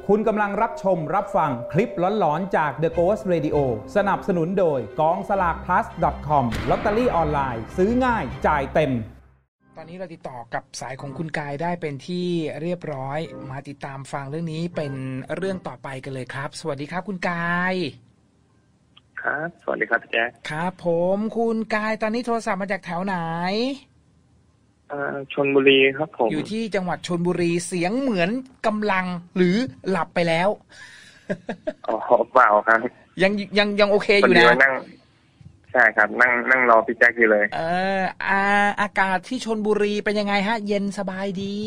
คุณกำลังรับชมรับฟังคลิปหลอนๆจาก The Ghost Radio สนับสนุนโดยกองสลาก plus.com ลอตเตอรี่ออนไลน์ซื้อง่ายจ่ายเต็มตอนนี้เราติดต่อกับสายของคุณกายได้เป็นที่เรียบร้อยมาติดตามฟังเรื่องนี้เป็นเรื่องต่อไปกันเลยครับสวัสดีครับคุณกายครับสวัสดีครับพี่แจ๊คครับผมคุณกายตอนนี้โทรศัพท์มาจากแถวไหนชลบุรีครับผมอยู่ที่จังหวัดชลบุรีเสียงเหมือนกำลังหรือหลับไปแล้วอ๋อเปล่าครับยังโอเคอยู่นะนั่งใช่ครับนั่งรอพี่แจ๊คอยู่เลยอากาศที่ชลบุรีเป็นยังไงฮะเย็นสบายดี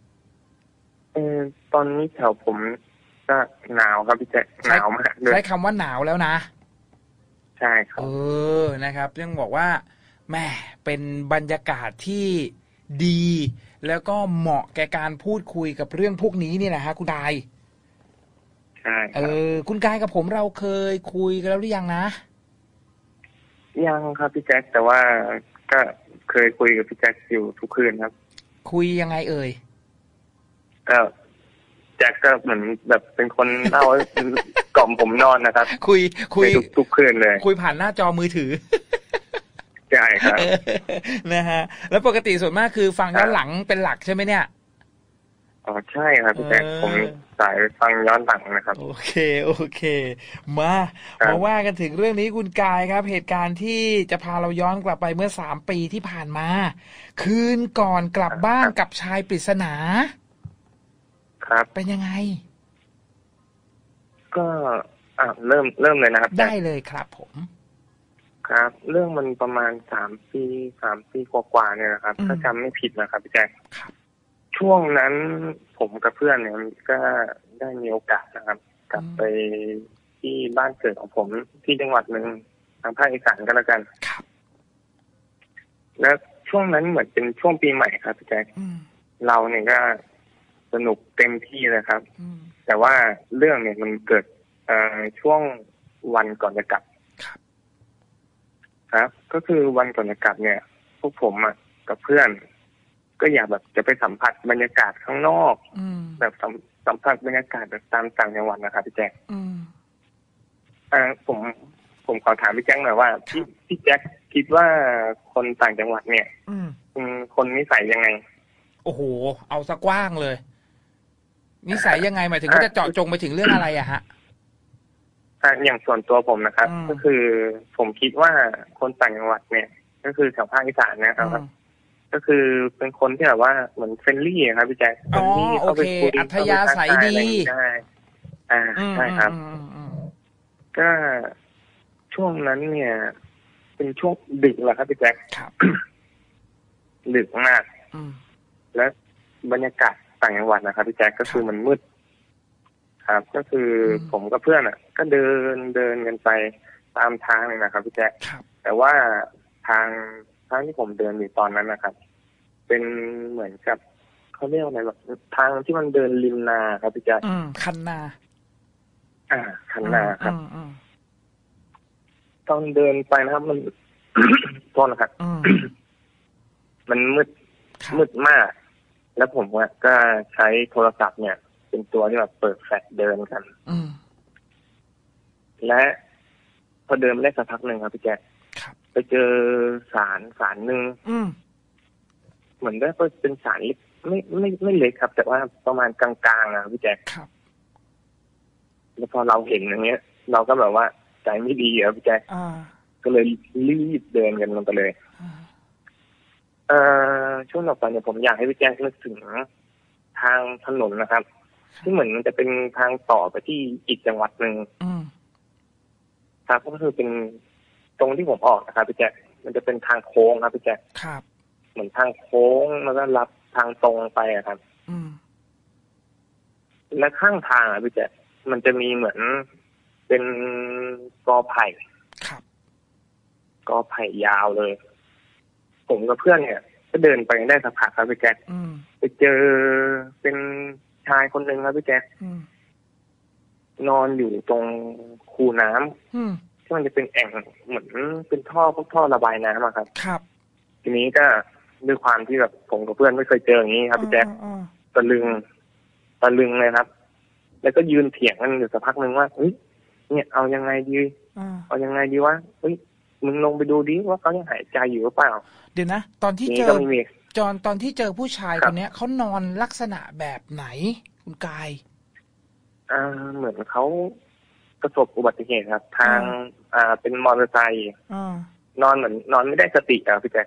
ตอนนี้แถวผมก็หนาวครับพี่แจ๊คหนาวมากใช้คำว่าหนาวแล้วนะใช่ครับนะครับต้องบอกว่าแม่เป็นบรรยากาศที่ดีแล้วก็เหมาะแก่การพูดคุยกับเรื่องพวกนี้นี่แหละฮะคุณกายใช่ครับคุณกายกับผมเราเคยคุยกันแล้วหรือยังนะยังครับพี่แจ๊คแต่ว่าก็เคยคุยกับพี่แจ๊คอยู่ทุกคืนครับคุยยังไงก็แจ็คก็เหมือนแบบเป็นคนเล่ากล่อมผมนอนนะครับคุยทุกคืนเลยคุยผ่านหน้าจอมือถือใช่ครับนะฮะแล้วปกติส่วนมากคือฟังย้อนหลังเป็นหลักใช่ไหมเนี่ยอ๋อใช่ครับพี่แจ๊คผมสายฟังย้อนหลังนะครับโอเคมาว่ากันถึงเรื่องนี้คุณกายครับเหตุการณ์ที่จะพาเราย้อนกลับไปเมื่อ3 ปีที่ผ่านมาคืนก่อนกลับบ้านกับชายปริศนาครับเป็นยังไงก็เริ่มเลยนะครับได้เลยครับผมครับเรื่องมันประมาณ3 ปีกว่าๆเนี่ยนะครับถ้าจำไม่ผิดนะครับพี่แจ๊คช่วงนั้นผมกับเพื่อนเนี่ยก็ได้มีโอกาสนะครับกลับไปที่บ้านเกิดของผมที่จังหวัดหนึ่งทางภาคอีสานก็แล้วกันแล้วช่วงนั้นเหมือนเป็นช่วงปีใหม่ครับพี่แจ๊คเราเนี่ยก็สนุกเต็มที่เลยครับแต่ว่าเรื่องเนี่ยมันเกิดช่วงวันก่อนจะกลับครับก็คือวันก่อนจะกลับเนี่ยพวกผมกับเพื่อนก็อยากแบบจะไปสัมผัสบรรยากาศข้างนอกแบบสัมผัสบรรยากาศแบบตามต่างจังหวัดนะครับพี่แจ๊คผมขอถามพี่แจ๊คหน่อยว่าพี่แจ๊คคิดว่าคนต่างจังหวัดเนี่ยคนนิสัยยังไงโอ้โหเอาซะกว้างเลยนิสัยยังไงหมายถึงว่าจะเจาะจงไปถึงเรื่องอะไรอะฮะอย่างส่วนตัวผมนะครับก็คือผมคิดว่าคนต่างจังหวัดเนี่ยก็คือแถวภาคอีสานนะครับก็คือเป็นคนที่แบบว่าเหมือนเฟรนลี่ครับพี่แจ๊คเฟรนลี่เข้าไปคุยอัธยาศัยดีใช่ครับก็ช่วงนั้นเนี่ยเป็นช่วงดึกแหละครับพี่แจ๊คดึกมากและบรรยากาศต่างจังหวัดนะครับพี่แจ๊คก็คือมันมืดครับก็คือผมกับเพื่อนก็เดินกันไปตามทางเลยนะครับพี่แจ๊คแต่ว่าทางที่ผมเดินอยู่ตอนนั้นนะครับเป็นเหมือนกับเขาเรียกอะไรแบบทางที่มันเดินริมนาครับพี่แจ๊คคันนาคันนาครับตอนเดินไปนะครับมัน โทษนะครับมันมืดมากแล้วผมก็ใช้โทรศัพท์เนี่ยเป็นตัวที่แบบเปิดแฟลชเดินกันและพอเดินได้สักพักหนึ่งครับพี่แจ๊คไปเจอศาลหนึ่งเหมือนได้เป็นศาลเล็กไม่เล็กครับแต่ว่าประมาณกลางๆนะพี่แจ๊คแล้วพอเราเห็นอย่างเงี้ยเราก็แบบว่าใจไม่ดีครับพี่แจ๊คก็เลยรีบเดินกันลงไปเลยช่วงต่อไปเนี่ยผมอยากให้พี่แจ๊คนึกถึงทางถนนนะครับที่เหมือนมันจะเป็นทางต่อไปที่อีกจังหวัดหนึ่งครับก็คือเป็นตรงที่ผมออกนะครับพี่แจ๊คมันจะเป็นทางโค้งครับพี่แจ๊คเหมือนทางโค้งแล้วก็รับทางตรงไปครับและข้างทางพี่แจ๊คมันจะมีเหมือนเป็นกอไผ่ยาวเลยผมกับเพื่อนเนี่ยก็เดินไปได้สักพักครับพี่แจ๊คไปเจอเป็นชายคนหนึ่งครับพี่แจ๊คนอนอยู่ตรงคูน้ำที่มันจะเป็นแอ่งเหมือนเป็นท่อระบายน้ำครับทีนี้ก็ด้วยความที่แบบผมกับเพื่อนไม่เคยเจออย่างนี้ครับพี่แจ๊คตะลึงเลยครับแล้วก็ยืนเถียงกันอยู่สักพักหนึ่งว่าเฮ้ยเนี่ยเอายังไงดีเอายังไงดีวะเฮ้ยมึงลงไปดูดิว่าเขายังหายใจอยู่หรือเปล่าเดี๋ยวนะตอนที่เจอตอนที่เจอผู้ชายคนนี้เขานอนลักษณะแบบไหนคุณกายเหมือนเขาประสบอุบัติเหตุครับทางเป็นมอเตอร์ไซค์นอนเหมือนนอนไม่ได้สติอ่ะพี่แจ๊ค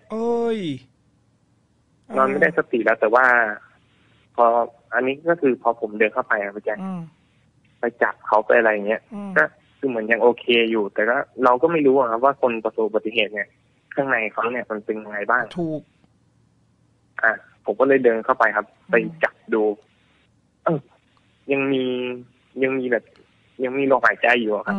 นอนไม่ได้สติแล้วแต่ว่าพออันนี้ก็คือพอผมเดินเข้าไปอ่ะพี่แจ๊คไปจับเขาไปอะไรเงี้ยก็คือเหมือนยังโอเคอยู่แต่ก็เราก็ไม่รู้ครับว่าคนประสบอุบัติเหตุเนี่ยข้างในเขาเนี่ยมันเป็นยังไงบ้างถูกผมก็เลยเดินเข้าไปครับไปจับดูยังมีแบบยังมีลมหายใจอยู่ครับ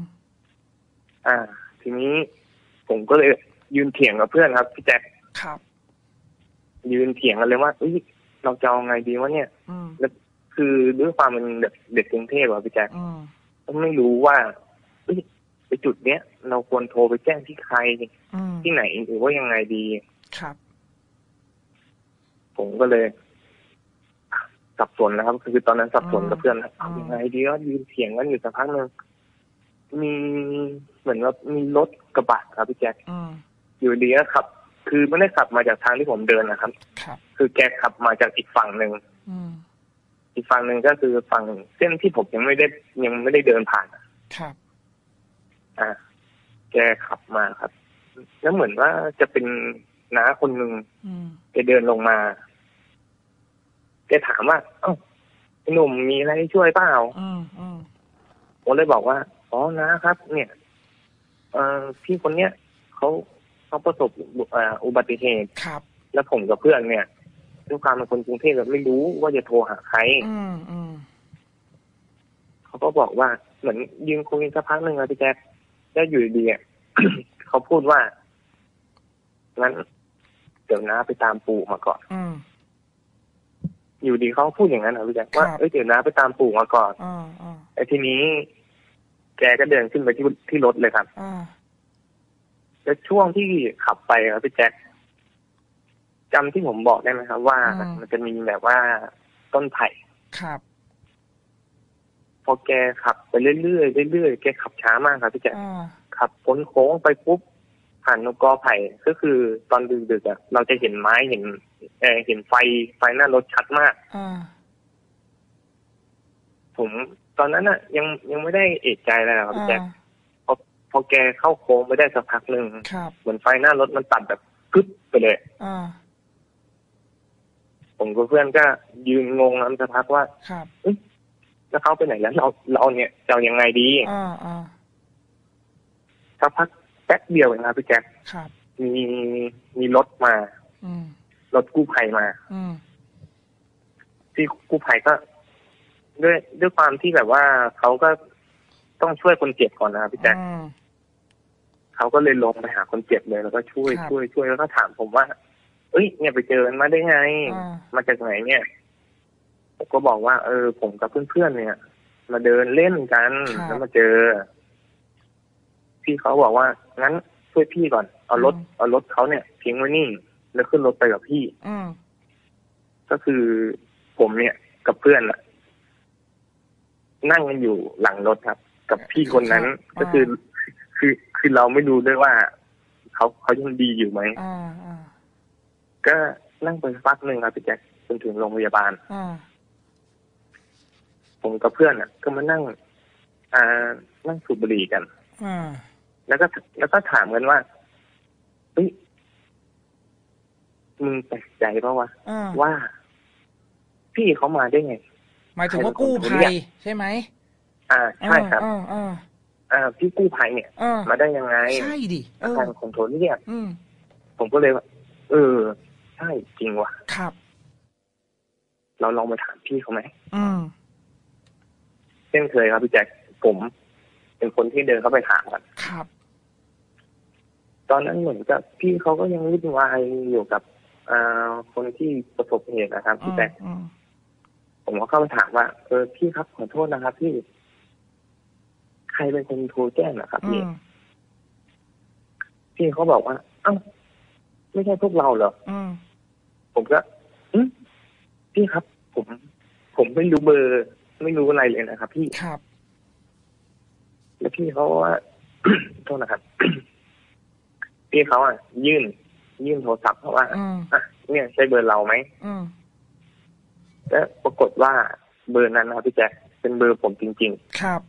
ทีนี้ผมก็เลยยืนเถียงกับเพื่อนครับพี่แจ๊คครับยืนเถียงกันเลยว่าเราจะเอาไงดีวะเนี่ยแล้วคือด้วยความเป็นเด็กกรุงเทพอะพี่แจ๊คก็ไม่รู้ว่าไปจุดเนี้ยเราควรโทรไปแจ้งที่ใครที่ไหนหรือว่ายังไงดีครับผมก็เลยสับสนนะครับคือตอนนั้นสับสนกับเพื่อนเอายังไงดีก็ยืนเถียงกันอยู่สักพักนึงมีเหมือนว่ามีรถกระบะครับพี่แจ๊คอยู่ดีก็ขับคือไม่ได้ขับมาจากทางที่ผมเดินนะครับคือแกขับมาจากอีกฝั่งหนึ่งอีกฝั่งหนึ่งก็คือฝั่งเส้นที่ผมยังไม่ได้เดินผ่านครับแกขับมาครับแล้วเหมือนว่าจะเป็นน้าคนหนึ่งแกเดินลงมาแกถามว่าหนุ่มมีอะไรช่วยเปล่าผมเลยบอกว่าอ๋อนะครับเนี่ยพี่คนเนี้ยเขาประสบอุบัติเหตุครับแล้วผมกับเพื่อนเนี่ยด้วยความเป็นคนกรุงเทพแบบไม่รู้ว่าจะโทรหาใครเขาก็บอกว่าเหมือนยืนคุยสักพักหนึ่งอะพี่แจ๊คแล้วอยู่ดีๆ เขาพูดว่างั้นเดี๋ยวน้าไปตามปู่มาก่อนอยู่ดีเขาพูดอย่างนั้นนะพี่แจ๊คว่าเดี๋ยวน้าไปตามปู่มาก่อนไอ้ทีนี้แกก็เดินขึ้นไปที่รถเลยครับแล้วช่วงที่ขับไปครับพี่แจ๊คจำที่ผมบอกได้ไหมครับว่ามันจะมีแบบว่าต้นไผ่ครับพอแกขับไปเรื่อยๆเรื่อยๆแกขับช้ามากครับพี่แจ๊คขับพ้นโค้งไปปุ๊บผ่านนกกอไผ่ก็คือตอนดึกๆอ่ะเราจะเห็นไม้เห็นไฟหน้ารถชัดมากผมตอนนั้นอ่ะยังไม่ได้เอะใจอะไรครับพี่แจ๊คพอแกเข้าโค้งไปได้สักพักหนึ่งเหมือนไฟหน้ารถมันตัดแบบกึ๊บไปเลยผมกับเพื่อนก็ยืนงงน้ำสักพักว่าแล้วเขาไปไหนแล้วเราเนี่ยจะเอายังไงดีสักพักแป๊บเดียวเองนะพี่แจ๊คมีรถมารถกู้ภัยมาที่กู้ภัยก็ด้วยความที่แบบว่าเขาก็ต้องช่วยคนเจ็บก่อนนะครับพี่แจ๊คเขาก็เลยลงไปหาคนเจ็บเลยแล้วก็ช่วยแล้วก็ถามผมว่าเนี่ยไปเจอมาได้ไงมาจากไหนเนี่ยผมก็บอกว่าผมกับเพื่อนๆเนี่ยมาเดินเล่นกันแล้วมาเจอพี่เขาบอกว่างั้นช่วยพี่ก่อนเอารถเขาเนี่ยทิ้งไว้นี่แล้วขึ้นรถไปกับพี่ก็คือผมเนี่ยกับเพื่อนนั่งกันอยู่หลังรถครับกับพี่คนนั้นก็คือเราไม่รู้ด้วยว่าเขายังดีอยู่ไหมก็นั่งไปพักหนึ่งครับพี่แจ๊คจนถึงโรงพยาบาลผมกับเพื่อนก็มานั่งสูบบุหรี่กันแล้วก็ถามกันว่ามึงแปลกใจเปล่าวะว่าพี่เขามาได้ไงหมายถึงว่ากู้ภัยใช่ไหมใช่ครับพี่กู้ภัยเนี่ยมาได้ยังไงใช่ดิการคอนโทรลเรียกผมก็เลยว่าใช่จริงว่ะครับเราลองมาถามพี่เขาไหมเช่นเคยครับพี่แจ็คผมเป็นคนที่เดินเข้าไปถามกันครับตอนนั้นเหมือนกับพี่เขาก็ยังวุ่นวายอยู่กับคนที่ประสบเหตุนะครับพี่แจ็คผมก็เข้าไปถามว่าพี่ครับขอโทษนะครับพี่ใครเป็นคนโทรแจ้งนะครับพี่เขาบอกว่าไม่ใช่พวกเราเหรอผมก็พี่ครับผมไม่รู้เบอร์ไม่รู้อะไรเลยนะครับพี่ครับแล้วพี่เขาว่า โทษนะครับ พี่เขายื่นโทรศัพท์เพราะว่าเนี่ยใช่เบอร์เราไหมแล้วปรากฏว่าเบอร์นั้นนะครับพี่แจ๊คเป็นเบอร์ผมจริงๆครับ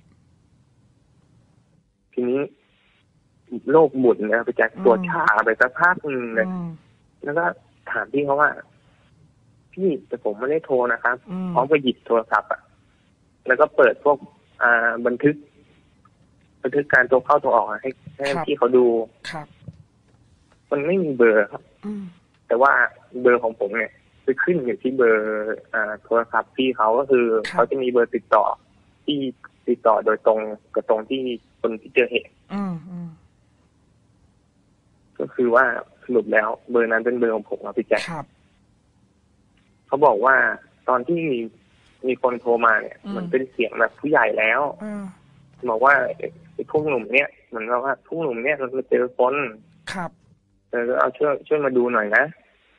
ทีนี้โลกหมุนนะครับพี่แจ๊คตัวชาไปสักพักนึงเลยแล้วก็ถามพี่เขาว่าพี่แต่ผมไม่ได้โทรนะครับพร้อมกับหยิบโทรศัพท์แล้วก็เปิดพวกบันทึกการโทรเข้าโทรออกให้พี่เขาดูครับมันไม่มีเบอร์ครับแต่ว่าเบอร์ของผมเนี่ยไปขึ้นอยู่ที่เบอร์โทรศัพท์พี่เขาก็คือเขาจะมีเบอร์ติดต่อที่ติดต่อโดยตรงกับตรงที่คนที่เจอเหตุก็คือว่าสรุปแล้วเบอร์นั้นเป็นเบอร์ของผมครับพี่แจ๊คเขาบอกว่าตอนที่มีคนโทรมาเนี่ยมันเป็นเสียงแบบผู้ใหญ่แล้วบอกว่าไอ้พวกหนุ่มเนี่ยเหมือนว่าพวกหนุ่มเนี่ยมันมาเจอคนครับเอาช่วยมาดูหน่อยนะ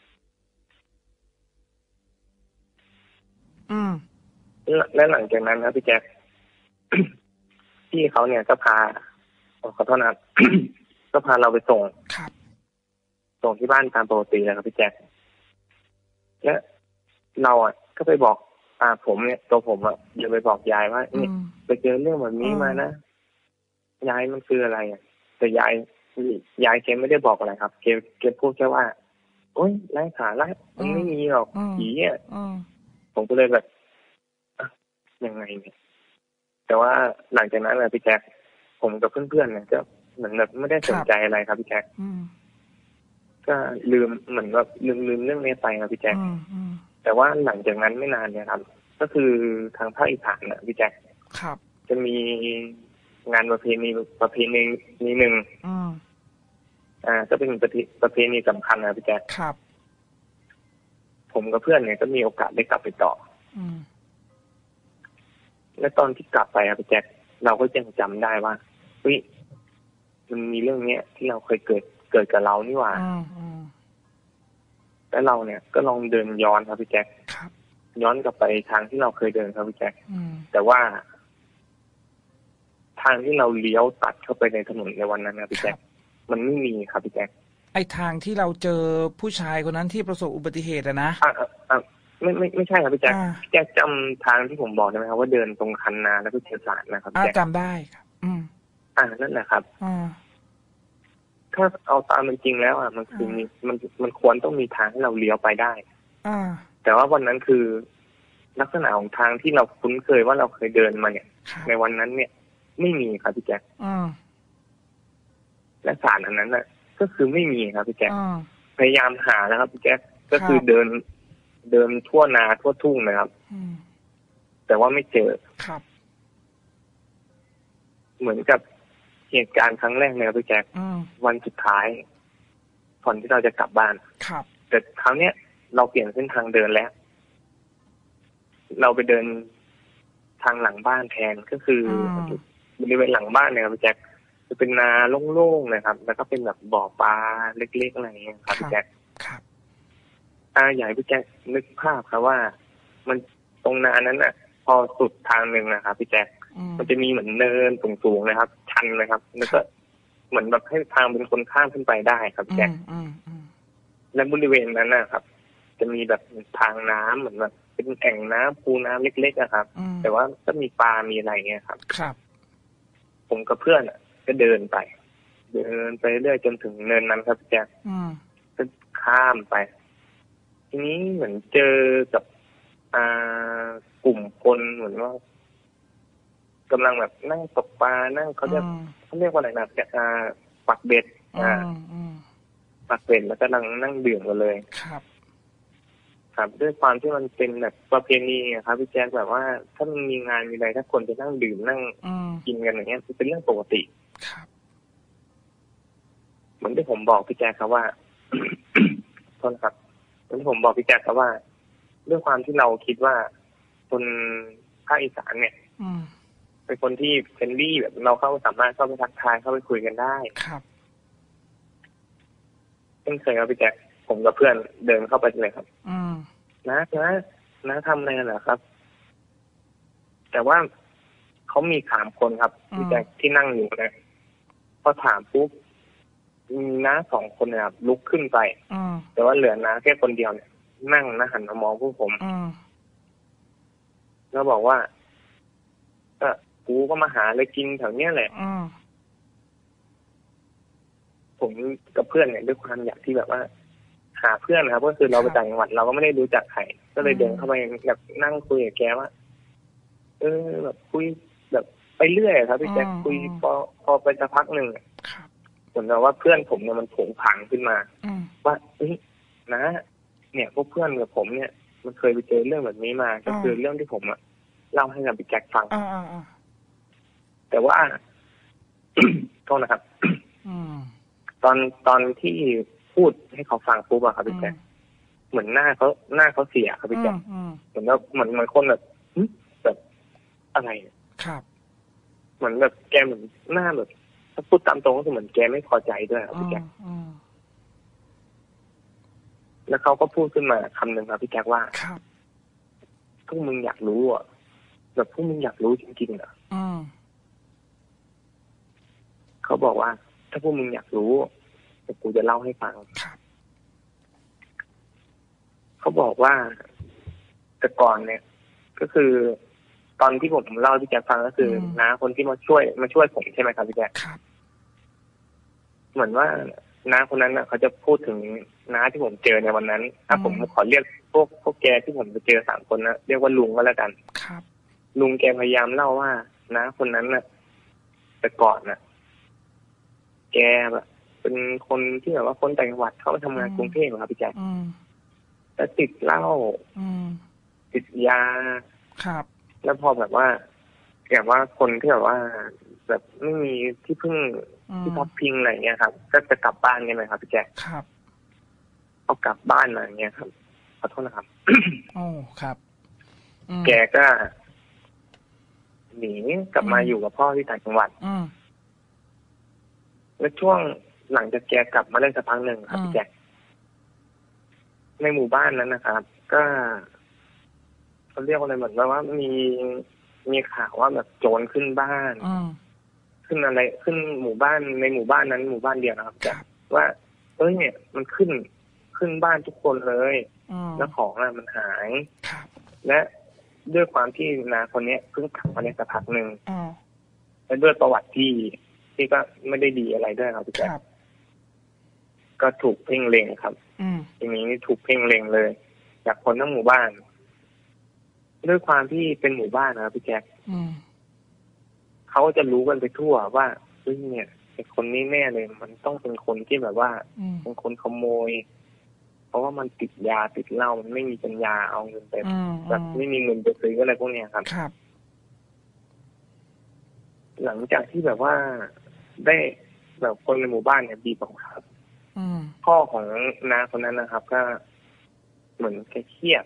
และหลังจากนั้นครับพี่แจ๊ค พี่เขาเนี่ยก็พาขอโทษนะครับ ก็พาเราไปส่งที่บ้านตามปกติเลยครับพี่แจ๊คและเราก็ไปบอกผมเนี่ยตัวผมอย่าไปบอกยายว่าเนี่ยไปเจอเรื่องแบบนี้มานะยายมันคืออะไรแต่ยายแกไม่ได้บอกอะไรครับแกพูดแค่ว่าโอ๊ยไร้สาระมันไม่มีหรอกผีผมก็เลยแบบยังไงเนี่ยแต่ว่าหลังจากนั้นแหละพี่แจ๊คผมกับเพื่อนๆเนี่ยก็เหมือนแบบไม่ได้สนใจอะไรครับพี่แจ๊คก็ลืมเหมือนแบบลืมเรื่องนี้ไปครับพี่แจ๊คแต่ว่าหลังจากนั้นไม่นานเนี่ยครับก็คือทางภาคอีสานน่ะพี่แจ๊คจะมีงานประเพณีหนึ่งก็เป็นประเพณีสำคัญนะพี่แจ๊คผมกับเพื่อนเนี่ยก็มีโอกาสได้กลับไปต่อและตอนที่กลับไปครับพี่แจ๊คเราก็ยังจำได้ว่าเฮ้ยมันมีเรื่องเนี้ยที่เราเคยเกิดกับเรานี่หว่าแล้วเราเนี่ยก็ลองเดินย้อนครับพี่แจ๊คย้อนกลับไปทางที่เราเคยเดินครับพี่แจ๊คแต่ว่าทางที่เราเลี้ยวตัดเข้าไปในถนนในวันนั้นนะพี่แจ๊คมันไม่มีครับพี่แจ๊คไอทางที่เราเจอผู้ชายคนนั้นที่ประสบอุบัติเหตุนะไม่ใช่ครับพี่แจ๊คแจ๊คจำทางที่ผมบอกได้ไหมครับว่าเดินตรงคันนาแล้วก็เจอสารนะครับแจ๊คจำได้ครับนั่นแหละครับถ้าเอาตามมันจริงแล้วมันคือมันควรต้องมีทางให้เราเลี้ยวไปได้แต่ว่าวันนั้นคือลักษณะของทางที่เราคุ้นเคยว่าเราเคยเดินมาเนี่ยในวันนั้นเนี่ยไม่มีครับพี่แจ๊คและสารอันนั้นน่ะก็คือไม่มีครับพี่แจ๊คพยายามหาแล้วครับพี่แจ๊คก็คือเดินทั่วนาทั่วทุ่งนะครับแต่ว่าไม่เจอครับเหมือนกับเหตุการณ์ครั้งแรกเลยครับพี่แจ๊ควันสุดท้ายก่อนที่เราจะกลับบ้านแต่คราวเนี้ยเราเปลี่ยนเส้นทางเดินแล้วเราไปเดินทางหลังบ้านแทนก็คือบริเวณหลังบ้านเนี่ยครับพี่แจ๊คจะเป็นนาโล่งๆนะครับแล้วก็เป็นแบบบ่อปลาเล็กๆอะไรอย่างเงี้ยครับพี่แจ๊คอยากให้พี่แจ๊คนึกภาพครับว่ามันตรงนานั้นน่ะพอสุดทางหนึ่งนะครับพี่แจ๊คมันจะมีเหมือนเนินสูงๆนะครับชันนะครับแล้วก็เหมือนแบบให้ทางเป็นคนข้ามขึ้นไปได้ครับพี่แจ๊คและบริเวณนั้นนะครับจะมีแบบทางน้ำเหมือนแบบเป็นแอ่งน้ำคูน้ำเล็กๆนะครับแต่ว่าก็มีปลามีอะไรเงี้ยครับผมกับเพื่อนก็เดินไปเรื่อยจนถึงเนินนั้นครับพี่แจ๊คก็ข้ามไปทีนี้เหมือนเจอกับกลุ่มคนเหมือนว่ากำลังแบบนั่งตกปลานั่งเขาเรียกว่าอะไรนะปักเบ็ดปักเบ็ดแล้วก็นั่งดื่มกันเลยครับด้วยความที่มันเป็นแบบประเพณีครับพี่แจ๊คแบบว่าถ้ามันมีงานมีอะไรถ้าคนจะนั่งดื่มนั่งกินกันอย่างเงี้ยเป็นเรื่องปกติเหมือนที่ผมบอกพี่แจ๊คครับว่า โทษนะครับเหมือนที่ผมบอกพี่แจ๊คครับว่าด้วยความที่เราคิดว่าคนภาคอีสานเนี่ยเป็นคนที่เฟรนลี่แบบเราสามารถเข้าไปทักทายเข้าไปคุยกันได้เช่นเคยครับพี่แจ๊คผมกับเพื่อนเดินเข้าไปเลยครับนะทำอะไรเหรอครับแต่ว่าเขามี3 คนครับที่แจ็คที่นั่งอยู่นะพอถามปุ๊บมีน้า2 คนเนี่ยครับลุกขึ้นไปแต่ว่าเหลือน้าแค่คนเดียวเนี่ยนั่งนะหันมามองพวกผมแล้วบอกว่ากูก็มาหาอะไรกินแถวเนี้ยแหละผมกับเพื่อนเนี่ยด้วยความอยากที่แบบว่าหาเพื่อนนะครับก็คือเราไปต่างจังหวัดเราก็ไม่ได้รู้จักใครก็เลยเดินเข้าไปแบบนั่งคุยกับแกว่าแบบคุยแบบไปเรื่อยครับพี่แจ๊คคุยพอไปสักพักหนึ่งเหมือนกับว่าเพื่อนผมเนี่ยมันผงผางขึ้นมาว่านะเนี่ยพวกเพื่อนกับผมเนี่ยมันเคยไปเจอเรื่องแบบนี้มาก็คือเรื่องที่ผมเล่าให้กับพี่แจ็คฟังแต่ว่า โทษนะครับตอนที่พูดให้เขาฟังปุ๊บอะครับพี่แจ็คเหมือนหน้าเขาเสียครับพี่แจ็คเหมือนว่าเหมือนคนแบบอะไรครับเหมือนแบบแกเหมือนหน้าแบบถ้าพูดตามตรงก็คือเหมือนแกไม่พอใจด้วยครับพี่แจ็คแล้วเขาก็พูดขึ้นมาคำหนึ่งครับพี่แจ็คว่าพวกมึงอยากรู้อ่ะแบบพวกมึงอยากรู้จริงๆเหรอเขาบอกว่าถ้าพวกมึงอยากรู้แต่กูจะเล่าให้ฟังเขาบอกว่าแต่ก่อนเนี่ยก็คือตอนที่ผมเล่าที่แกฟังก็คือน้าคนที่มาช่วยผมใช่ไหมครับพี่แกเหมือนว่าน้าคนนั้นน่ะเขาจะพูดถึงน้าที่ผมเจอในวันนั้นถ้าผมขอเรียกพวกแกที่ผมไปเจอ3 คนนะเรียกว่าลุงก็แล้วกันลุงแกพยายามเล่าว่าน้าคนนั้นน่ะแต่ก่อนน่ะแกแบบเป็นคนที่แบบว่าคนต่างจังหวัดเขาทำงานกรุงเทพครับพี่แจ๊คแล้วติดเหล้าติดยาแล้วพอแบบว่าคนที่แบบว่าแบบไม่มีที่พึ่งที่พักพิงอะไรเงี้ยครับก็จะกลับบ้านกันเลยครับพี่แจ๊คเอากลับบ้านมาอย่างเงี้ยครับขอโทษนะครับโอ้ครับแกก็หนีกลับมาอยู่กับพ่อที่ต่างจังหวัดแล้วช่วงหลังจากแกกลับมาได้สักพักหนึ่งครับพี่แจ๊คในหมู่บ้านนั้นนะครับก็เขาเรียกว่าอะไรเหมือนว่ามีข่าวว่าแบบโจรขึ้นบ้านขึ้นอะไรขึ้นหมู่บ้านในหมู่บ้านนั้นหมู่บ้านเดียวนะครับแต่ว่าเนี่ยมันขึ้นบ้านทุกคนเลยแล้วของมันหายและด้วยความที่นาคนนี้เพิ่งกลับมาในสักพักหนึ่งและด้วยประวัติที่ก็ไม่ได้ดีอะไรด้วยครับพี่แจ๊คก็ถูกเพ่งเล็งครับทีนี้ถูกเพ่งเล็งเลยจากคนทั้งหมู่บ้านด้วยความที่เป็นหมู่บ้านนะครับพี่แจ๊คเขาจะรู้กันไปทั่วว่าเนี่ยไอ้คนนี้แน่เลยมันต้องเป็นคนที่แบบว่าเป็นคนขโมยเพราะว่ามันติดยาติดเหล้ามันไม่มีปัญญาเอาเงินไปแบบไม่มีเงินไปซื้ออะไรพวกนี้ครับหลังจากที่แบบว่าได้แบบคนในหมู่บ้านเนี่ยบีบบังคับพ่อของน้าคนนั้นนะครับก็เหมือนแกเครียด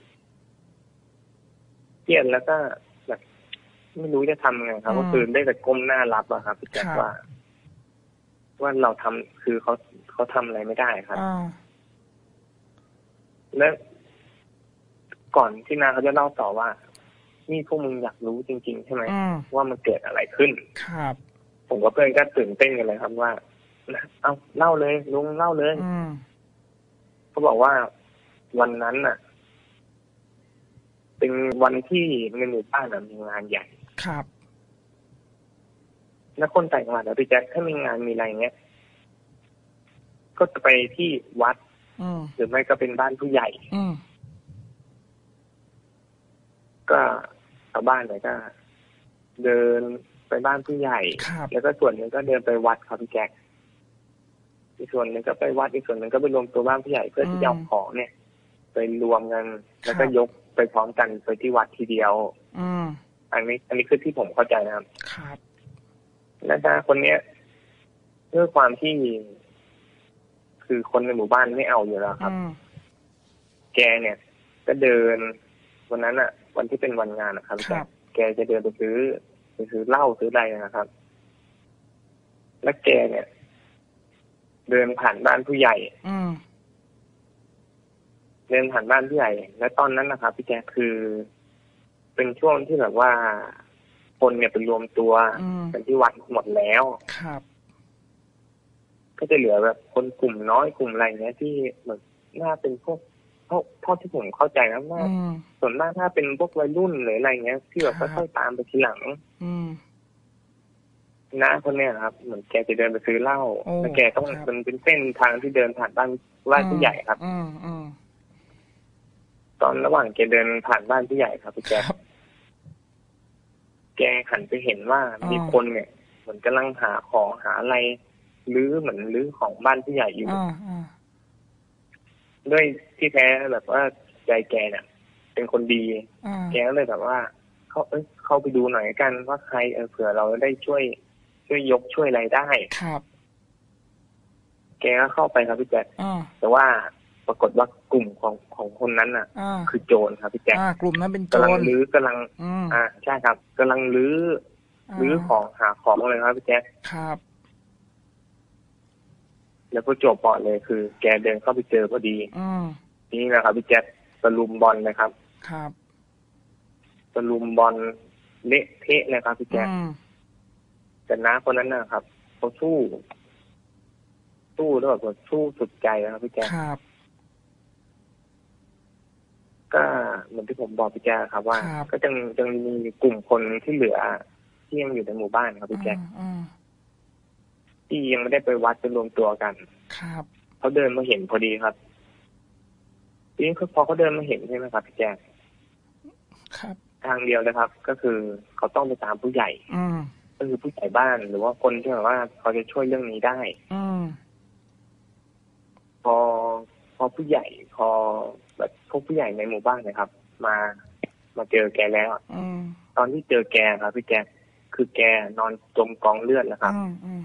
แล้วก็แบบไม่รู้จะทำไงครับก็คือได้แต่ก้มหน้ารับอะครับพี่แจ๊คว่าเราทำคือเขาทำอะไรไม่ได้ครับและก่อนที่น้าเขาจะเล่าต่อว่านี่พวกมึงอยากรู้จริงๆใช่ไหมว่ามันเกิดอะไรขึ้นครับผมกับเพื่อนก็ตื่นเต้นกันเลยครับว่าเอาเล่าเลยลุงเล่าเลยเขาบอกว่าวันนั้นน่ะเป็นวันที่ในหมู่บ้านมีงานใหญ่ครับแล้วคนต่างจังหวัดพี่แจ๊คถ้ามีงานมีอะไรเงี้ยก็จะไปที่วัดหรือไม่ก็เป็นบ้านผู้ใหญ่ก็ชาวบ้านเนี่ยก็เดินไปบ้านผู้ใหญ่แล้วก็ส่วนหนึ่งก็เดินไปวัดครับพี่แจ๊คอีกส่วนหนึ่งก็ไปวัดอีกส่วนหนึ่งก็ไปรวมตัวบ้านผู้ใหญ่เพื่อที่จะเอาของเนี่ยไปรวมกันแล้วก็ยกไปพร้อมกันไปที่วัดทีเดียวอันนี้คือที่ผมเข้าใจนะครับและดาคนเนี้ยด้วยความที่คือคนในหมู่บ้านไม่เอาอยู่แล้วครับแกเนี่ยก็เดินวันนั้นอ่ะวันที่เป็นวันงานนะครับแกจะเดินไปซื้อเหล้าซื้ออะไรนะครับและแกเนี่ยเดินผ่านบ้านผู้ใหญ่เดินผ่านบ้านผู้ใหญ่และตอนนั้นนะครับพี่แจ๊คคือเป็นช่วงที่แบบว่าคนเนี่ยไปรวมตัวกันที่วัดหมดแล้วครับก็จะเหลือแบบคนกลุ่มน้อยกลุ่มอะไรเงี้ยที่เหมือนน่าเป็นพวกเท่าที่ผมเข้าใจนะว่าส่วนมากถ้าเป็นพวกวัยรุ่นหรืออะไรเงี้ยที่แบบค่อยๆตามไปทีหลังน้าคนเนี้ยครับเหมือนแกจะเดินไปซื้อเหล้าแล้วแกต้องเป็นเส้นทางที่เดินผ่านบ้านผู้ใหญ่ครับตอนระหว่างแกเดินผ่านบ้านผู้ใหญ่ครับพี่แกหันไปเห็นว่ามีคนเนี่ยเหมือนกำลังหาของหาอะไรเหมือนลื้อของบ้านผู้ใหญ่อยู่ด้วยที่แท้แบบว่าใจแกเนี่ยเป็นคนดีแกก็เลยแบบว่าเข้าไปดูหน่อยกันว่าใครเผื่อเราได้ช่วยยกช่วยอะไรได้ครับแกก็เข้าไปครับพี่แจ๊คแต่ว่าปรากฏว่ากลุ่มของคนนั้นน่ะคือโจรครับพี่แจ๊คกลุ่มนั้นเป็นโจรกำลังลื้อกำลังใช่ครับกำลังลื้อของหาของเลยครับพี่แจ๊คครับแล้วก็จบปอดเลยคือแกเดินเข้าไปเจอพอดีนี่นะครับพี่แจ๊คตะลุมบอลนะครับครับตะลุมบอลเละเทะเลยครับพี่แจ๊คแต่น้าคนนั้นนะครับเขาสู้แล้วแบบสู้สุดใจนะครับพี่แจ๊คครับก็เหมือนที่ผมบอกพี่แจ๊คครับว่าก็ยังมีกลุ่มคนที่เหลือที่ยังอยู่ในหมู่บ้านครับพี่แจ๊คที่ยังไม่ได้ไปวัดไปรวมตัวกันครับเขาเดินมาเห็นพอดีครับทีนี้พอเขาเดินมาเห็นใช่ไหมครับพี่แจ๊คครับทางเดียวเลยครับก็คือเขาต้องไปตามผู้ใหญ่ก็คือผู้ใหญ่บ้านหรือว่าคนที่แบบว่าเขาจะช่วยเรื่องนี้ได้พอผู้ใหญ่แบบพวกผู้ใหญ่ในหมู่บ้านนะครับมาเจอแกแล้วตอนที่เจอแกครับพี่แจ๊คคือแกนอนจมกองเลือดแล้วครับ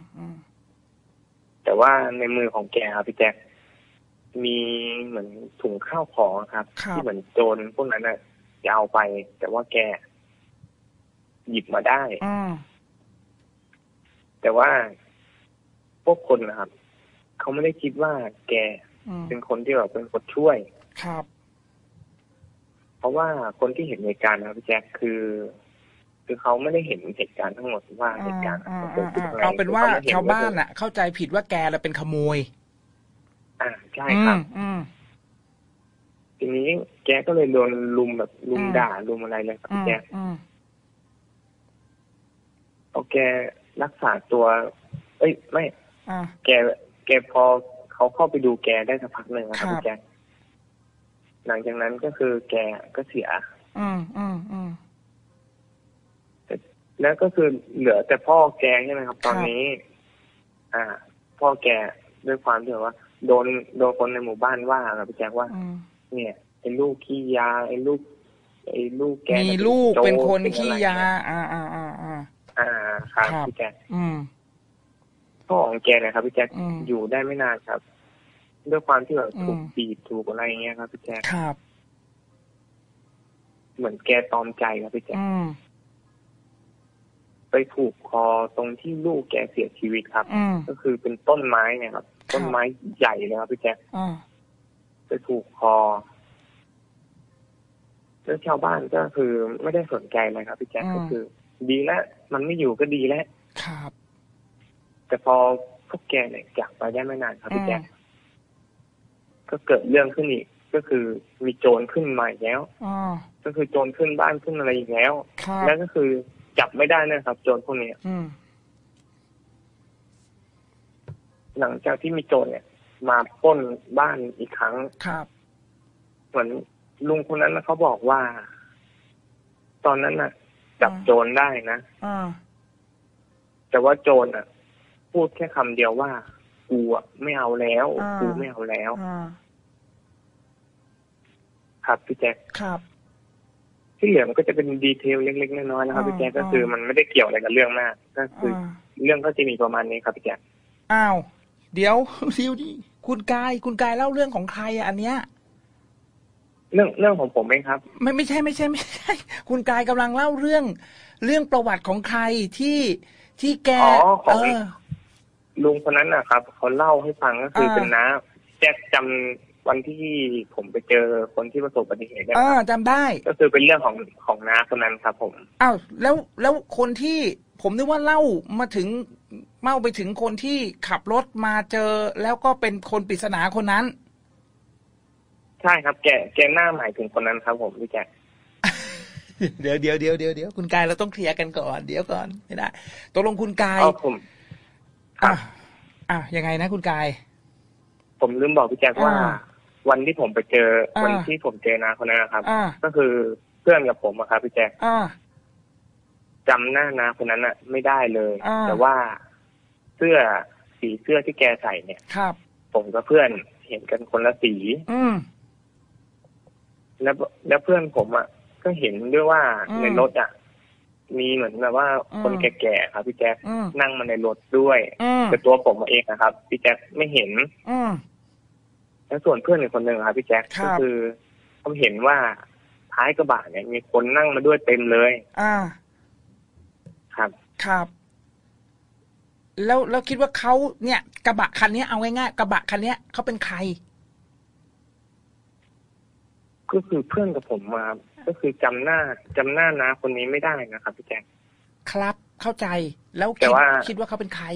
แต่ว่าในมือของแกครับพี่แจ๊คมีเหมือนถุงข้าวของครับที่เหมือนโจรพวกนั้นน่ะจะเอาไปแต่ว่าแกหยิบมาได้แต่ว่าพวกคนนะครับเขาไม่ได้คิดว่าแกเป็นคนที่แบบเป็นคนช่วยครับเพราะว่าคนที่เห็นเหตุการณ์นะครับพี่แจ๊คคือเขาไม่ได้เห็นเหตุการณ์ทั้งหมดว่าเหตุการณ์เกิดขึ้นอะไรเอาเป็นว่าชาวบ้านน่ะเข้าใจผิดว่าแกเราเป็นขโมยใช่ครับทีนี้แกก็เลยโดนลุมแบบลุมด่าลุมอะไรเลยครับพี่แจ๊คเอาแกรักษาตัวไม่แกพอเขาเข้าไปดูแกได้สักพักหนึ่งครับพี่แจ๊คหลังจากนั้นก็คือแกก็เสียแล้วก็คือเหลือแต่พ่อแกใช่ไหมครับตอนนี้พ่อแกด้วยความที่ว่าโดนคนในหมู่บ้านว่าครับพี่แจ๊คว่าเนี่ยไอ้ลูกขี้ยาไอ้ลูกแกมีลูกเป็นคนขี้ยาครับพี่แจ๊คพ่อของแกนะครับพี่แจ๊คอยู่ได้ไม่นานครับด้วยความที่แบบถูกบีบถูกอะไรเงี้ยครับพี่แจ๊คครับเหมือนแกตอมใจครับพี่แจ๊คไปผูกคอตรงที่ลูกแกเสียชีวิตครับก็คือเป็นต้นไม้เนี่ยครับต้นไม้ใหญ่เลยครับพี่แจ๊คไปผูกคอแล้วชาวบ้านก็คือไม่ได้สนใจเลยครับพี่แจ๊คก็คือดีแล้วมันไม่อยู่ก็ดีแล้วครับแต่พอพวกแกเนี่ยจากไปได้ไม่นานครับพี่แจ๊คก็เกิดเรื่องขึ้นอีกก็คือมีโจรขึ้นมาอีกแล้วก็คือโจรขึ้นบ้านขึ้นอะไรอีกแล้วแล้วก็คือจับไม่ได้นะครับโจรพวกนี้หลังจากที่มีโจรเนี่ยมาปล้นบ้านอีกครั้งเหมือนลุงคนนั้นเขาบอกว่าตอนนั้นน่ะจับโจรได้นะแต่ว่าโจรพูดแค่คำเดียวว่ากูไม่เอาแล้วกูไม่เอาแล้วครับพี่แจ๊คครับที่เหลือมันก็จะเป็นดีเทลเล็กๆน้อยๆนะครับพี่แจ๊คก็คือมันไม่ได้เกี่ยวอะไรกับเรื่องมากก็คือเรื่องก็จะมีประมาณนี้ครับพี่แจ๊คอ้าวเดี๋ยวดิคุณกายเล่าเรื่องของใครอันเนี้ยเรื่องของผมเองครับไม่ใช่คุณกายกำลังเล่าเรื่องประวัติของใครที่แกลุงคนนั้นนะครับเขาเล่าให้ฟังก็คือเป็นน้าแจ๊คจำวันที่ผมไปเจอคนที่ประสบอุบัติเหตุเนี่ยจำได้ก็คือเป็นเรื่องของน้าคนนั้นครับผมอ้าวแล้วคนที่ผมนึกว่าเล่าไปถึงคนที่ขับรถมาเจอแล้วก็เป็นคนปริศนาคนนั้นใช่ครับแกหน้าหมายถึงคนนั้นครับผมพี่แจ๊คเดี๋ยวคุณกายเราต้องเคลียร์กันก่อนเดี๋ยวก่อนไม่ได้ตกลงคุณกายผมยังไงนะคุณกายผมลืมบอกพี่แจ๊คว่าวันที่ผมไปเจอวันที่ผมเจอน้าคนนั้นนะครับก็คือเพื่อนกับผมอะครับพี่แจ๊คจำหน้าน้าคนนั้นอะไม่ได้เลยแต่ว่าสีเสื้อที่แกใส่เนี่ยครับผมกับเพื่อนเห็นกันคนละสีแล้วเพื่อนผมอะก็เห็นด้วยว่าในรถอะมีเหมือนแบบว่าคนแก่ๆครับพี่แจ๊คนั่งมาในรถด้วยแต่ตัวผมเองนะครับพี่แจ๊คไม่เห็นแล้วส่วนเพื่อนอีกคนหนึ่งครับพี่แจ๊คก็คือผมเห็นว่าท้ายกระบะเนี่ยมีคนนั่งมาด้วยเต็มเลยครับแล้วคิดว่าเขาเนี่ยกระบะคันนี้เอาง่ายๆกระบะคันนี้เขาเป็นใครก็คือเพื่อนกับผมมาก็คือจำหน้านะคนนี้ไม่ได้นะครับพี่แจ๊คครับเข้าใจแล้วคิดว่าเขาเป็นใคร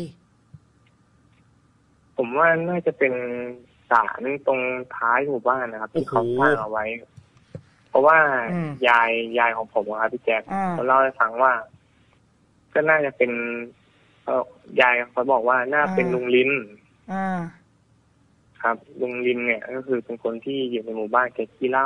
ผมว่าน่าจะเป็นศาลตรงท้ายหมู่บ้านนะครับที่เขาสร้างเอาไว้เพราะว่ายายของผมครับพี่แจ๊คเขาเล่าให้ฟังว่าก็น่าจะเป็นยายเขาบอกว่าน่าเป็นลุงลินครับลุงลินเนี่ยก็คือเป็นคนที่อยู่ในหมู่บ้านแกขี้เหล้า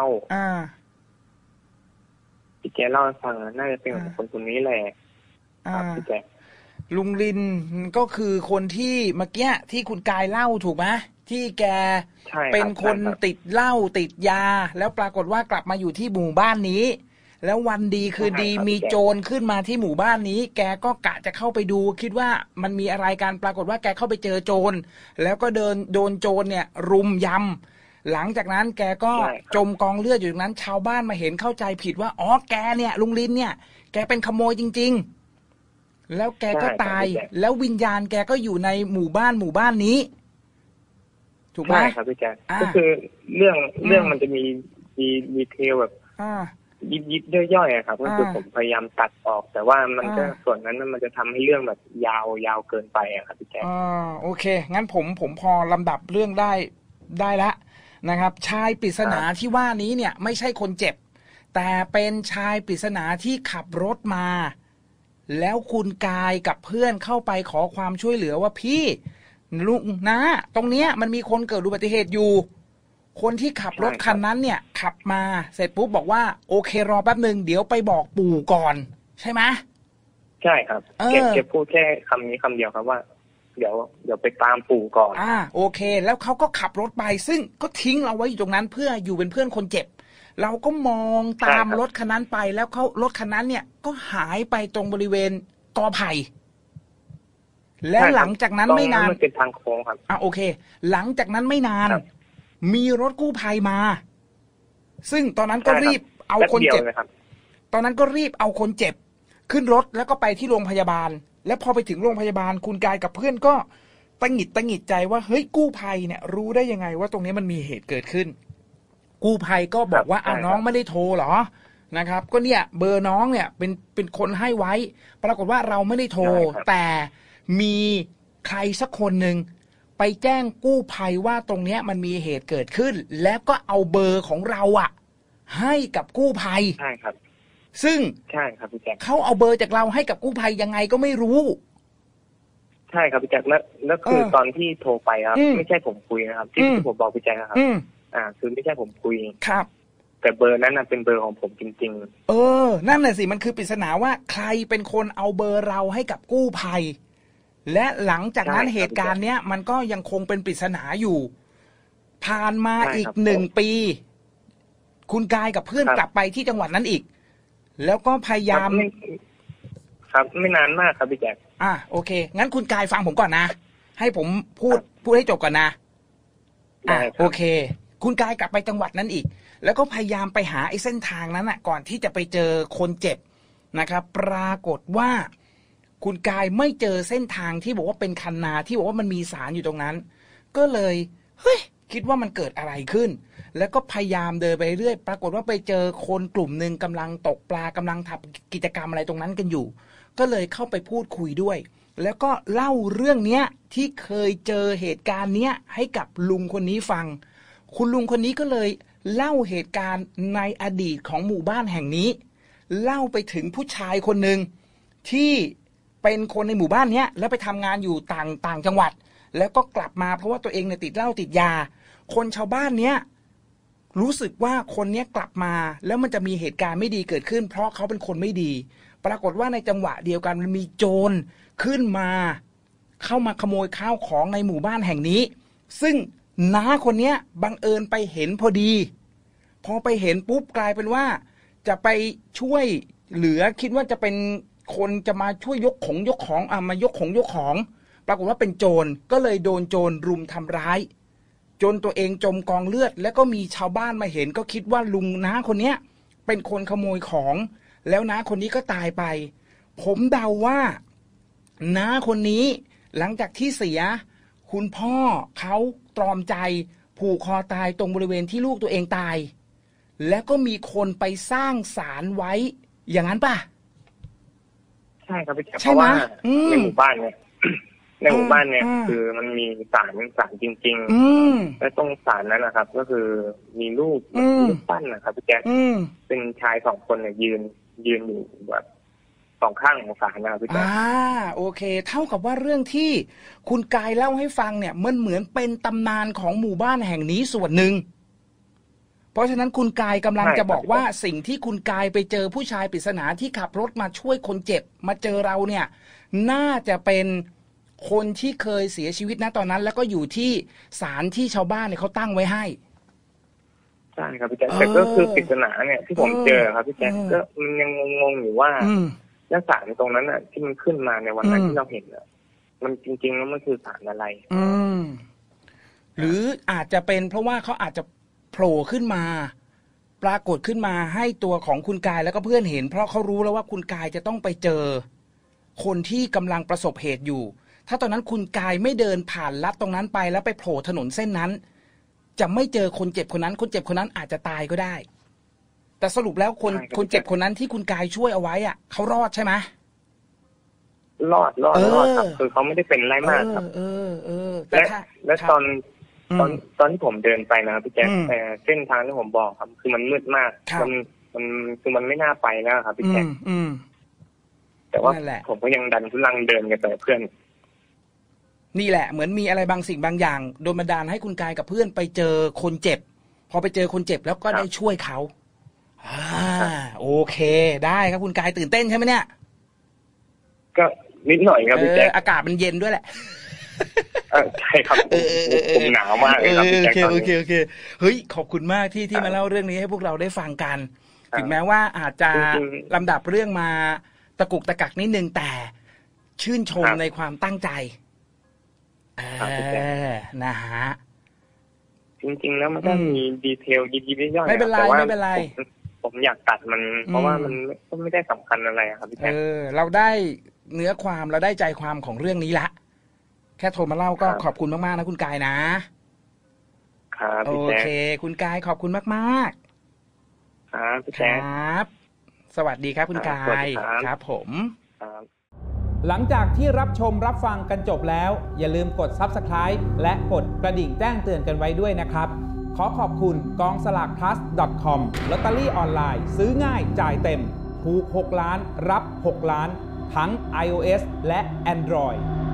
ที่แกเล่าให้ฟังน่าจะเป็นคนนี้แหละครับพี่แจ๊คลุงลินก็คือคนที่เมื่อกี้ที่คุณกายเล่าถูกไหมที่แกเป็นคนติดเหล้าติดยาแล้วปรากฏว่ากลับมาอยู่ที่หมู่บ้านนี้แล้ววันดีคือดีมีโจรขึ้นมาที่หมู่บ้านนี้แกก็กะจะเข้าไปดูคิดว่ามันมีอะไรกันปรากฏว่าแกเข้าไปเจอโจรแล้วก็โดนโจรเนี่ยรุมยำหลังจากนั้นแกก็จมกองเลือดอยู่ตรงนั้นชาวบ้านมาเห็นเข้าใจผิดว่าอ๋อแกเนี่ยลุงลินเนี่ยแกเป็นขโมยจริงๆแล้วแกก็ตายแล้ววิญญาณแกก็อยู่ในหมู่บ้านนี้ถูกไหมใช่ครับพี่แจ๊คก็คือเรื่องมันจะมีดีเทลแบบยิบย่อยๆครับก็คือผมพยายามตัดออกแต่ว่ามันก็ส่วนนั้นมันจะทำให้เรื่องแบบยาวเกินไปอะครับพี่แจ๊คโอเคงั้นผมพอลำดับเรื่องได้ละนะครับชายปริศนาที่ว่านี้เนี่ยไม่ใช่คนเจ็บแต่เป็นชายปริศนาที่ขับรถมาแล้วคุณกายกับเพื่อนเข้าไปขอความช่วยเหลือว่าพี่ลุงนะตรงเนี้ยมันมีคนเกิดอุบัติเหตุอยู่คนที่ขับรถคันนั้นเนี่ยขับมาเสร็จปุ๊บบอกว่าโอเครอแป๊บนึงเดี๋ยวไปบอกปู่ก่อนใช่ไหมใช่ครับแกพูดแค่คำนี้คำเดียวครับว่าเดี๋ยวไปตามปู่ก่อนโอเคแล้วเขาก็ขับรถไปซึ่งก็ทิ้งเราไว้อยู่ตรงนั้นเพื่ออยู่เป็นเพื่อนคนเจ็บเราก็มองตามรถคันนั้นไปแล้วรถคันนั้นเนี่ยก็หายไปตรงบริเวณกอไผ่และหลังจากนั้นไม่นานมันเป็นทางโค้งครับโอเคหลังจากนั้นไม่นานมีรถกู้ภัยมาซึ่งตอนนั้นก็รีบเอาคนเจ็บตอนนั้นก็รีบเอาคนเจ็บขึ้นรถแล้วก็ไปที่โรงพยาบาลแล้วพอไปถึงโรงพยาบาลคุณกายกับเพื่อนก็ตังหงิดใจว่าเฮ้ยกู้ภัยเนี่ยรู้ได้ยังไงว่าตรงนี้มันมีเหตุเกิดขึ้นกู้ภัยก็บอกว่าน้องไม่ได้โทรหรอนะครับก็เนี่ยเบอร์น้องเนี่ยเป็นคนให้ไว้ปรากฏว่าเราไม่ได้โทรแต่มีใครสักคนหนึ่งไปแจ้งกู้ภัยว่าตรงเนี้ยมันมีเหตุเกิดขึ้นแล้วก็เอาเบอร์ของเราให้กับกู้ภัยใช่ครับซึ่งใช่ครับพี่แจ๊คเขาเอาเบอร์จากเราให้กับกู้ภัยยังไงก็ไม่รู้ใช่ครับพี่แจ๊คแล้วคือตอนที่โทรไปครับไม่ใช่ผมคุยนะครับที่ผมบอกพี่แจ๊คครับคือไม่ใช่ผมคุยครับแต่เบอร์นั้นเป็นเบอร์ของผมจริงๆนั่นแหละสิมันคือปริศนาว่าใครเป็นคนเอาเบอร์เราให้กับกู้ภัยและหลังจากนั้นเหตุการณ์เนี้ยมันก็ยังคงเป็นปริศนาอยู่ผ่านมาอีก1 ปีคุณกายกับเพื่อนกลับไปที่จังหวัดนั้นอีกแล้วก็พยายามครับไม่นานมากครับพี่แจ๊คโอเคงั้นคุณกายฟังผมก่อนนะให้ผมพูดให้จบก่อนนะโอเคคุณกายกลับไปจังหวัดนั้นอีกแล้วก็พยายามไปหาไอ้เส้นทางนั้นก่อนที่จะไปเจอคนเจ็บนะครับปรากฏว่าคุณกายไม่เจอเส้นทางที่บอกว่าเป็นคันนาที่บอกว่ามันมีสารอยู่ตรงนั้นก็เลยเฮ้ยคิดว่ามันเกิดอะไรขึ้นแล้วก็พยายามเดินไปเรื่อยปรากฏว่าไปเจอคนกลุ่มหนึ่งกำลังตกปลากำลังทำกิจกรรมอะไรตรงนั้นกันอยู่ก็เลยเข้าไปพูดคุยด้วยแล้วก็เล่าเรื่องเนี้ยที่เคยเจอเหตุการณ์เนี้ยให้กับลุงคนนี้ฟังคุณลุงคนนี้ก็เลยเล่าเหตุการณ์ในอดีตของหมู่บ้านแห่งนี้เล่าไปถึงผู้ชายคนหนึ่งที่เป็นคนในหมู่บ้านเนี้ยแล้วไปทำงานอยู่ต่างจังหวัดแล้วก็กลับมาเพราะว่าตัวเองเนี่ยติดเหล้าติดยาคนชาวบ้านเนี้ยรู้สึกว่าคนเนี้ยกลับมาแล้วมันจะมีเหตุการณ์ไม่ดีเกิดขึ้นเพราะเขาเป็นคนไม่ดีปรากฏว่าในจังหวะเดียวกันมันมีโจรขึ้นมาเข้ามาขโมยข้าวของในหมู่บ้านแห่งนี้ซึ่งน้าคนเนี้ยบังเอิญไปเห็นพอดีพอไปเห็นปุ๊บกลายเป็นว่าจะไปช่วยเหลือคิดว่าจะเป็นคนจะมาช่วยยกของมายกของปรากฏว่าเป็นโจรก็เลยโดนโจรรุมทำร้ายจนตัวเองจมกองเลือดแล้วก็มีชาวบ้านมาเห็นก็คิดว่าลุงน้าคนเนี้ยเป็นคนขโมยของแล้วน้าคนนี้ก็ตายไปผมเดาว่าน้าคนนี้หลังจากที่เสียคุณพ่อเขาตรอมใจผูกคอตายตรงบริเวณที่ลูกตัวเองตายแล้วก็มีคนไปสร้างศาลไว้อย่างนั้นป่ะใช่ครับพี่แจ๊คเพราะว่าในหมู่บ้านเนี่ยในหมู่บ้านเนี่ยคือมันมีศาลจริงๆและตรงศาลนั้นนะครับก็คือมีรูปปั้นนะครับพี่แจ๊คเป็นชายสองคนเนี่ยยืนอยู่แบบสองข้างของศาลนะครับพี่แจ๊คโอเคเท่ากับว่าเรื่องที่คุณกายเล่าให้ฟังเนี่ยมันเหมือนเป็นตำนานของหมู่บ้านแห่งนี้ส่วนหนึ่งเพราะฉะนั้นคุณกายกำลังจะบอกว่าสิ่งที่คุณกายไปเจอผู้ชายปริศนาที่ขับรถมาช่วยคนเจ็บมาเจอเราเนี่ยน่าจะเป็นคนที่เคยเสียชีวิตนะตอนนั้นแล้วก็อยู่ที่ศาลที่ชาวบ้านเนี่ยเขาตั้งไว้ให้ใช่ครับพี่แจ๊คแต่ก็คือปริศนาเนี่ยที่ผมเจอครับพี่แจ๊คก็มันยังงงๆอยู่ว่าแล้วศาลตรงนั้นอ่ะที่มันขึ้นมาในวันนั้นที่เราเห็นอ่ะมันจริงๆแล้วมันคือศาลอะไรหรืออาจจะเป็นเพราะว่าเขาอาจจะโผล่ขึ้นมาปรากฏขึ้นมาให้ตัวของคุณกายแล้วก็เพื่อนเห็นเพราะเขารู้แล้วว่าคุณกายจะต้องไปเจอคนที่กำลังประสบเหตุอยู่ถ้าตอนนั้นคุณกายไม่เดินผ่านลัดตรงนั้นไปแล้วไปโผล่ถนนเส้นนั้นจะไม่เจอคนเจ็บคนนั้นคนเจ็บคนนั้นอาจจะตายก็ได้แต่สรุปแล้วคนเจ็บคนนั้นที่คุณกายช่วยเอาไว้อ่ะเขารอดใช่ไหมรอดครับคือเขาไม่ได้เป็นไรมากครับและตอนที่ผมเดินไปนะครับพี่แจ๊คแต่เส้นทางที่ผมบอกครับคือมันมืดมากมันไม่น่าไปแล้วครับพี่แจ๊คแต่ว่าผมก็ยังดันทุลังเดินกันไปเพื่อนนี่แหละเหมือนมีอะไรบางสิ่งบางอย่างโดนบันดาลให้คุณกายกับเพื่อนไปเจอคนเจ็บพอไปเจอคนเจ็บแล้วก็ได้ช่วยเขาโอเคได้ครับคุณกายตื่นเต้นใช่ไหมเนี่ยก็นิดหน่อยครับพี่แจ๊คอากาศมันเย็นด้วยแหละใช่ครับผมหนาวมากเลยครับพี่แจ๊คโอเคเฮ้ยขอบคุณมากที่มาเล่าเรื่องนี้ให้พวกเราได้ฟังกันถึงแม้ว่าอาจจะลำดับเรื่องมาตะกุกตะกักนิดนึงแต่ชื่นชมในความตั้งใจนะฮะจริงๆแล้วมันก็มีดีเทลยิบย่อยไม่เป็นไรผมอยากตัดมันเพราะว่ามันก็ไม่ได้สำคัญอะไรครับพี่แจ๊คเราได้เนื้อความเราได้ใจความของเรื่องนี้ละแค่โทรมาเล่าก็ขอบคุณมากๆนะคุณกายนะครับโอเคคุณกายขอบคุณมากๆครับพี่แจ๊คครับสวัสดีครับคุณกายครับผมหลังจากที่รับชมรับฟังกันจบแล้วอย่าลืมกด Subscribe และกดกระดิ่งแจ้งเตือนกันไว้ด้วยนะครับขอขอบคุณกองสลาก plus.com ลอตเตอรี่ออนไลน์ซื้อง่ายจ่ายเต็มถูก6ล้านรับ6ล้านทั้ง iOS และ Android